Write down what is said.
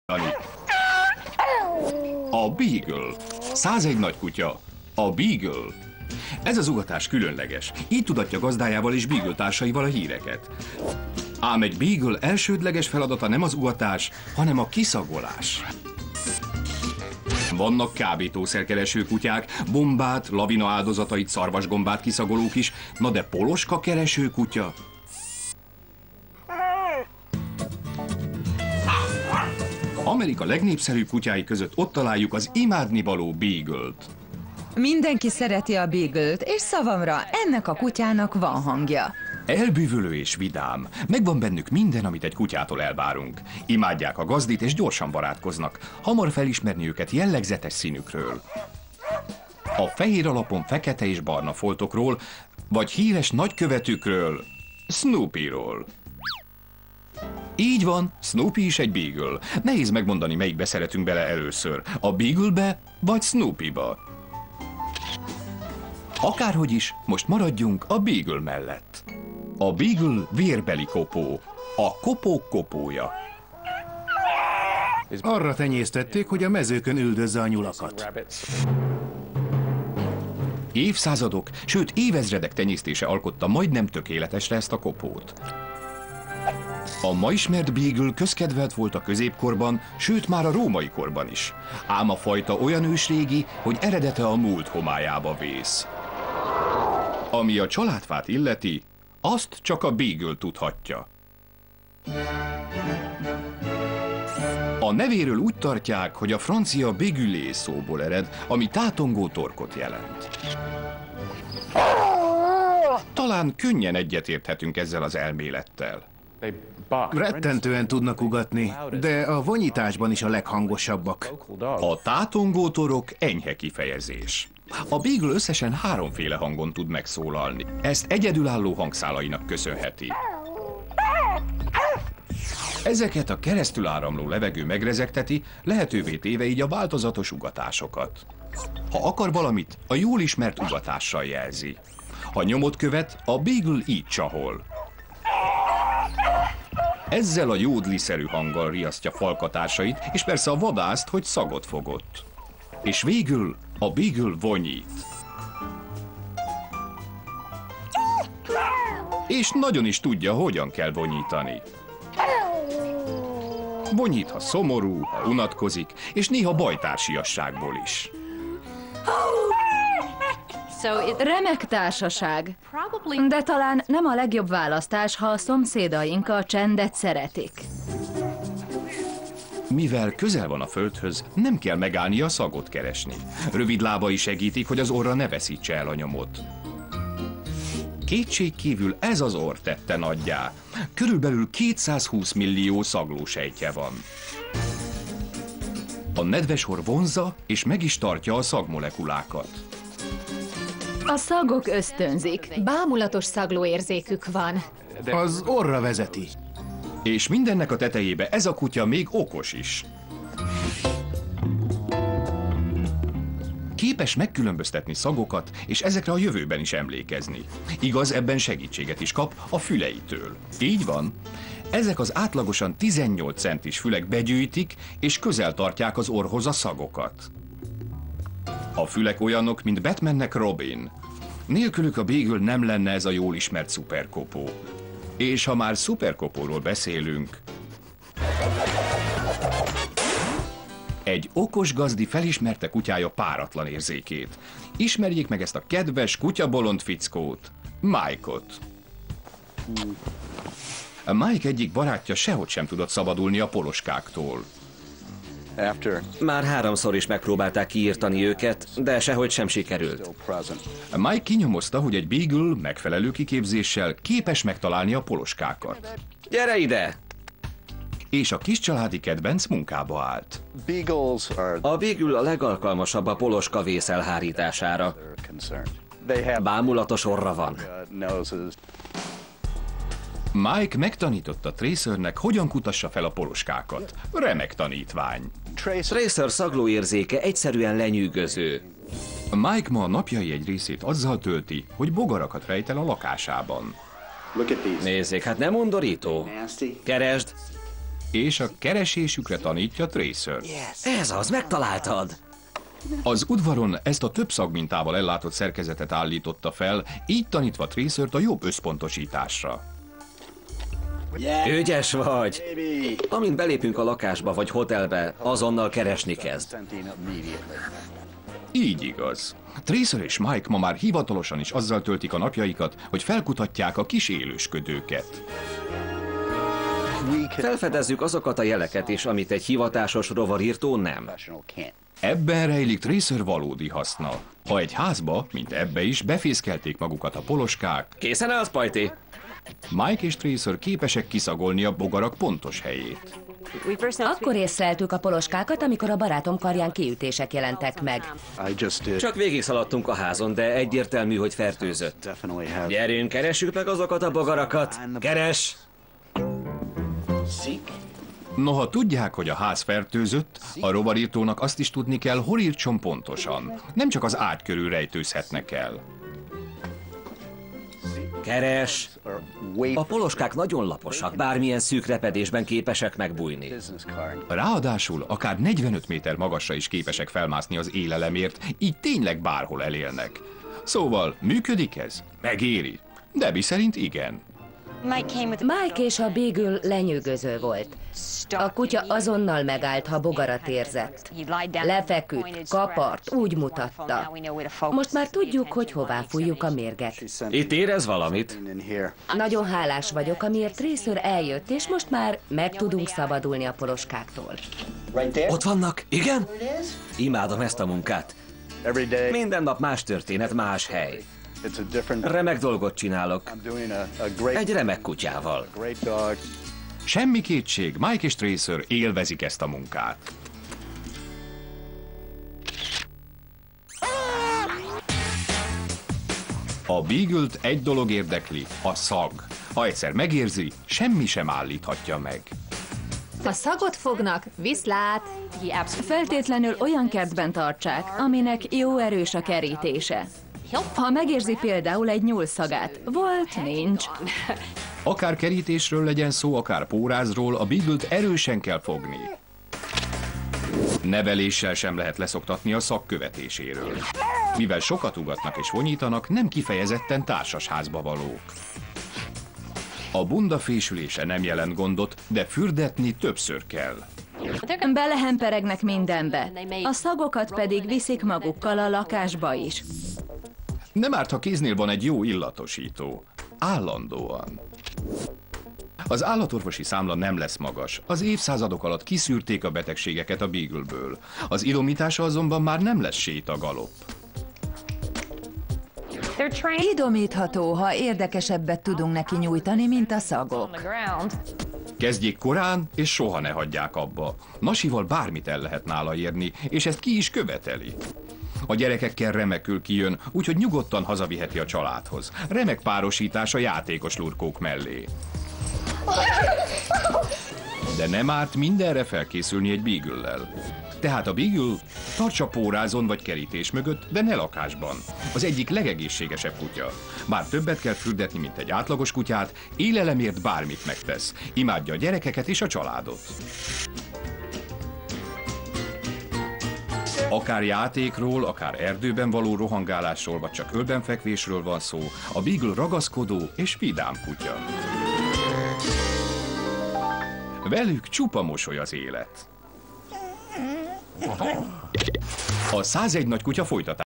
A Beagle. 101 nagy kutya. A Beagle. Ez az ugatás különleges. Így tudatja gazdájával és Beagle társaival a híreket. Ám egy Beagle elsődleges feladata nem az ugatás, hanem a kiszagolás. Vannak kábítószerkereső kutyák, bombát, lavina áldozatait, szarvasgombát kiszagolók is, na de poloska kereső kutya? Amerika legnépszerűbb kutyái között ott találjuk az imádnivaló Beagle-t. Mindenki szereti a Beagle-t, és szavamra, ennek a kutyának van hangja. Elbűvölő és vidám. Megvan bennük minden, amit egy kutyától elvárunk. Imádják a gazdit és gyorsan barátkoznak. Hamar felismerni őket jellegzetes színükről. A fehér alapon fekete és barna foltokról, vagy híres nagykövetükről, Snoopyról. Így van, Snoopy is egy Beagle. Nehéz megmondani, melyikbe szeretünk bele először. A Beagle-be vagy Snoopyba. Akárhogy is, most maradjunk a Beagle mellett. A Beagle vérbeli kopó. A kopók kopója. Arra tenyésztették, hogy a mezőkön üldözze a nyulakat. Évszázadok, sőt évezredek tenyésztése alkotta majdnem tökéletesre ezt a kopót. A ma ismert Beagle közkedvelt volt a középkorban, sőt már a római korban is. Ám a fajta olyan ősrégi, hogy eredete a múlt homályába vész. Ami a családfát illeti, azt csak a Beagle tudhatja. A nevéről úgy tartják, hogy a francia bégulé szóból ered, ami tátongó torkot jelent. Talán könnyen egyetérthetünk ezzel az elmélettel. Rettentően tudnak ugatni, de a vonyításban is a leghangosabbak. A tátongó torok enyhe kifejezés. A Beagle összesen 3 hangon tud megszólalni. Ezt egyedülálló hangszálainak köszönheti. Ezeket a keresztül áramló levegő megrezegteti, lehetővé téve így a változatos ugatásokat. Ha akar valamit, a jól ismert ugatással jelzi. Ha nyomot követ, a Beagle így csahol. Ezzel a jódliszerű hanggal riasztja falkatársait, és persze a vadászt, hogy szagot fogott. És végül a Beagle vonyít. És nagyon is tudja, hogyan kell vonyítani. Vonyít, ha szomorú, ha unatkozik, és néha bajtársiasságból is. Remek társaság, de talán nem a legjobb választás, ha a szomszédaink a csendet szeretik. Mivel közel van a földhöz, nem kell megállnia szagot keresni. Rövid lábai segítik, hogy az orra ne veszítse el a nyomot. Kétségkívül ez az orr tette nagyjá. Körülbelül 220 millió szaglósejtje van. A nedves orr vonzza és meg is tartja a szagmolekulákat. A szagok ösztönzik. Bámulatos szaglóérzékük van. Az orra vezeti. És mindennek a tetejébe ez a kutya még okos is. Képes megkülönböztetni szagokat, és ezekre a jövőben is emlékezni. Igaz, ebben segítséget is kap a füleitől. Így van. Ezek az átlagosan 18 centis fülek begyűjtik, és közel tartják az orrhoz a szagokat. A fülek olyanok, mint Batmannek Robin. Nélkülük a Beagle nem lenne ez a jól ismert szuperkopó. És ha már szuperkopóról beszélünk, egy okos gazdi felismerte kutyája páratlan érzékét. Ismerjék meg ezt a kedves kutyabolond fickót, Mike-ot. Mike egyik barátja sehogy sem tudott szabadulni a poloskáktól. Már 3-szor is megpróbálták kiírtani őket, de sehogy sem sikerült. Mike kinyomozta, hogy egy Beagle megfelelő kiképzéssel képes megtalálni a poloskákat. Gyere ide! És a kis családi kedvenc munkába állt. A Beagle a legalkalmasabb a poloska vész elhárítására. Bámulatos orra van. Mike megtanította Tracernek, hogyan kutassa fel a poloskákat. Remek tanítvány. Tracer szaglóérzéke egyszerűen lenyűgöző. Mike ma a napjai egy részét azzal tölti, hogy bogarakat rejt el a lakásában. Nézzék, hát nem undorító? Keresd! és a keresésükre tanítja Tracer. Ez az, megtaláltad! Az udvaron ezt a több szagmintával ellátott szerkezetet állította fel, így tanítva Tracert a jobb összpontosításra. Ügyes vagy! Amint belépünk a lakásba vagy hotelbe, azonnal keresni kezd. Így igaz. Tracer és Mike ma már hivatalosan is azzal töltik a napjaikat, hogy felkutatják a kis élősködőket. Felfedezzük azokat a jeleket is, amit egy hivatásos rovarírtó nem. Ebben rejlik Tracer valódi haszna. Ha egy házba, mint ebbe is, befészkelték magukat a poloskák, Készen állsz, Pajti? Mike és Tracer képesek kiszagolni a bogarak pontos helyét. Akkor észleltük a poloskákat, amikor a barátom karján kiütések jelentek meg. Csak végigszaladtunk a házon, de egyértelmű, hogy fertőzött. Gyerünk, keressük meg azokat a bogarakat! Keres! Noha tudják, hogy a ház fertőzött, a rovarírtónak azt is tudni kell, hol írtson pontosan. Nem csak az ágy körül rejtőzhetnek el. Keres! A poloskák nagyon laposak, bármilyen szűk repedésben képesek megbújni. Ráadásul akár 45 méter magasra is képesek felmászni az élelemért, így tényleg bárhol elélnek. Szóval működik ez? Megéri. Debbie szerint igen. Mike és a Beagle lenyűgöző volt. A kutya azonnal megállt, ha bogarat érzett. Lefeküdt, kapart, úgy mutatta. Most már tudjuk, hogy hová fújjuk a mérget. Itt érez valamit? Nagyon hálás vagyok, amiért Tracer eljött, és most már meg tudunk szabadulni a poloskáktól. Ott vannak, igen? Imádom ezt a munkát. Minden nap más történet, más hely. Remek dolgot csinálok. Egy remek kutyával. Semmi kétség, Mike és Tracer élvezik ezt a munkát. A Beagle-t egy dolog érdekli, a szag. Ha egyszer megérzi, semmi sem állíthatja meg. Ha szagot fognak, viszlát! Feltétlenül olyan kertben tartsák, aminek jó erős a kerítése. Ha megérzi például egy nyúl szagát, volt, nincs. Akár kerítésről legyen szó, akár pórázról, a Beagle-t erősen kell fogni. Neveléssel sem lehet leszoktatni a szag követéséről. Mivel sokat ugatnak és vonyítanak, nem kifejezetten társasházba valók. A bunda fésülése nem jelent gondot, de fürdetni többször kell. Belehemperegnek mindenbe, a szagokat pedig viszik magukkal a lakásba is. Nem árt, ha kéznél van egy jó illatosító. Állandóan. Az állatorvosi számla nem lesz magas. Az évszázadok alatt kiszűrték a betegségeket a Beagle-ből. Az idomítása azonban már nem lesz sétagalop. Idomítható, ha érdekesebbet tudunk neki nyújtani, mint a szagok. Kezdjék korán, és soha ne hagyják abba. Nasival bármit el lehet nála érni, és ezt ki is követeli. A gyerekekkel remekül kijön, úgyhogy nyugodtan hazaviheti a családhoz. Remek párosítás a játékos lurkók mellé. De nem árt mindenre felkészülni egy Beagle-lel. Tehát a Beagle tartsa pórázon vagy kerítés mögött, de ne lakásban. Az egyik legegészségesebb kutya. Bár többet kell fürdetni, mint egy átlagos kutyát, élelemért bármit megtesz. Imádja a gyerekeket és a családot. Akár játékról, akár erdőben való rohangálásról, vagy csak ölben fekvésről van szó, a Beagle ragaszkodó és vidám kutya. Velük csupa mosoly az élet. A 101 nagy kutya folytatás.